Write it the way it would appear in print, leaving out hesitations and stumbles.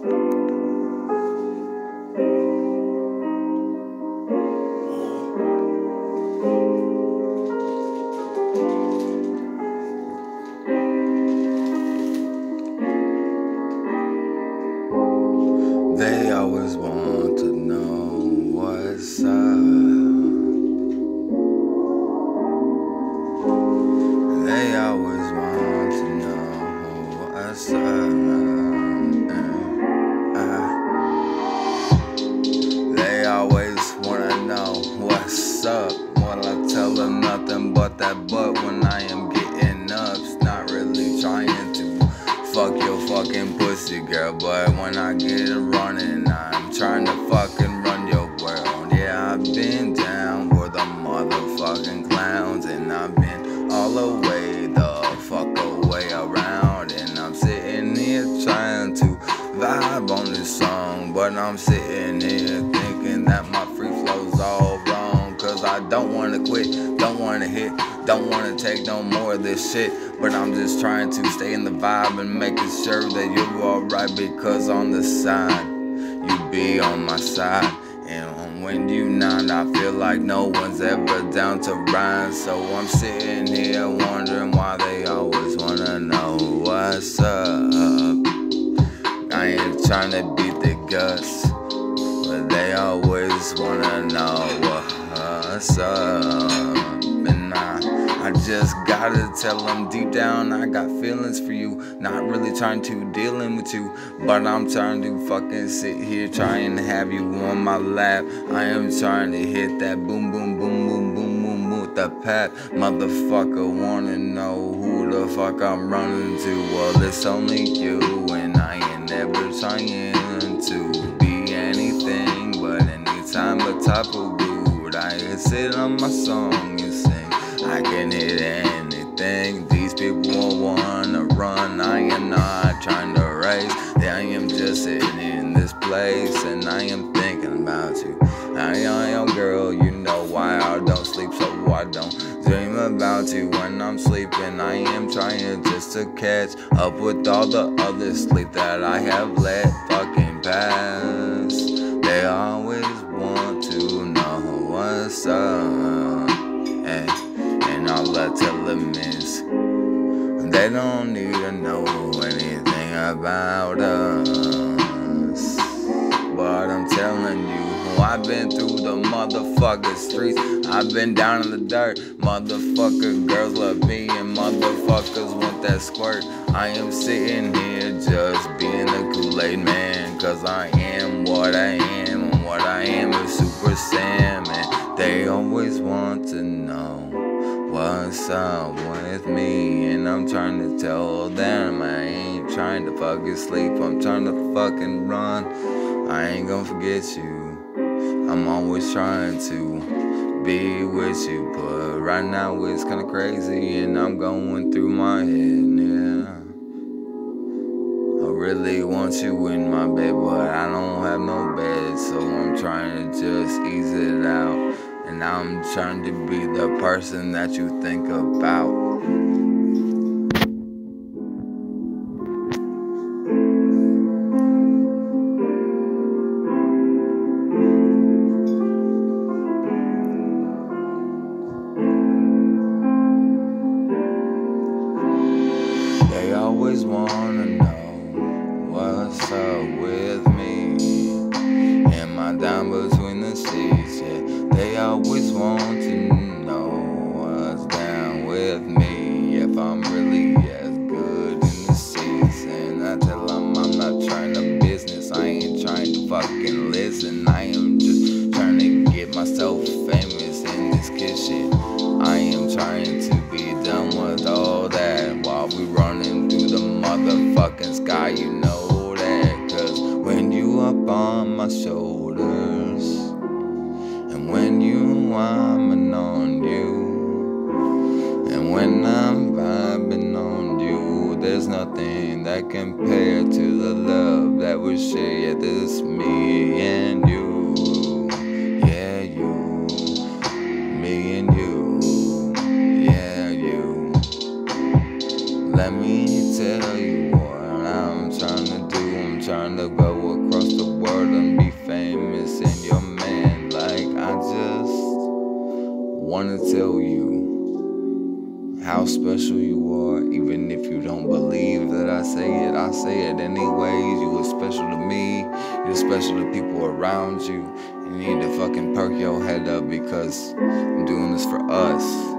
They always want to know what's up. They always want to know what's up. They always wanna know what's up. Well, I tell them nothing but that butt when I am getting up. Not really trying to fuck your fucking pussy, girl, but when I get it running, I'm trying to fucking run your world. Yeah, I've been down with the motherfucking clowns, and I've been all the way the fuck away around, and I'm sitting here trying to vibe on this song, but I'm sitting here thinking that my free flow's all wrong, cause I don't wanna quit, don't wanna hit, don't wanna take no more of this shit, but I'm just trying to stay in the vibe and making sure that you're alright, because on the side, you be on my side, and when you not, I feel like no one's ever down to rhyme, so I'm sitting here wondering why they always wanna know what's up. I ain't trying to beat the guts, but they always wanna know what's up. And I just gotta tell them deep down I got feelings for you. Not really trying to dealing with you, but I'm trying to fucking sit here trying to have you on my lap. I am trying to hit that boom boom boom boom boom boom boom with the pat. Motherfucker wanna know who the fuck I'm running to. Well, it's only you, and I ain't never trying to be anything but anytime a type of rude. I can sit on my song and sing. I can hit anything. These people won't wanna run. I am not trying to race. I am just sitting in this place, and I am thinking about you. I am girl, you know why I don't sleep, so I don't dream about you when I'm sleeping. I am trying just to catch up with all the other sleep that I have let fucking pass. They always want to know what's up, and all I tell them is they don't need to know anything about us. But I'm telling you, I've been through the motherfucking streets. I've been down in the dirt. Motherfucker girls love me, and motherfuckers want that squirt. I am sitting here just being a Kool-Aid man, cause I am what I am, and what I am is Super Sam. And they always want to know what's up with me, and I'm trying to tell them I ain't trying to fucking sleep, I'm trying to fucking run. I ain't gonna forget you, I'm always trying to be with you, but right now it's kinda crazy and I'm going through my head, yeah. I really want you in my bed, but I don't have no bed, so I'm trying to just ease it out. And I'm trying to be the person that you think about. They always wanna know what's up with me. Am I down between the seats? Yeah, they always want to know what's down with me. If I'm really as good in the seats, and I tell them I'm not trying to business. I ain't trying to fucking listen. I am just trying to get myself famous in this kid shit. I am trying to be done with all that while we running through the motherfucking sky. You know that, cause when you up on my shoulders, and when you I'm on you, and when I'm vibing on you, there's nothing that compare to the love that we share. Yeah, this me and you, yeah, you, me and you, yeah, you. Let me tell you what I'm trying to do. I'm trying to go wanna tell you how special you are. Even if you don't believe that I say it anyways. You are special to me, you're special to people around you. You need to fucking perk your head up, because I'm doing this for us.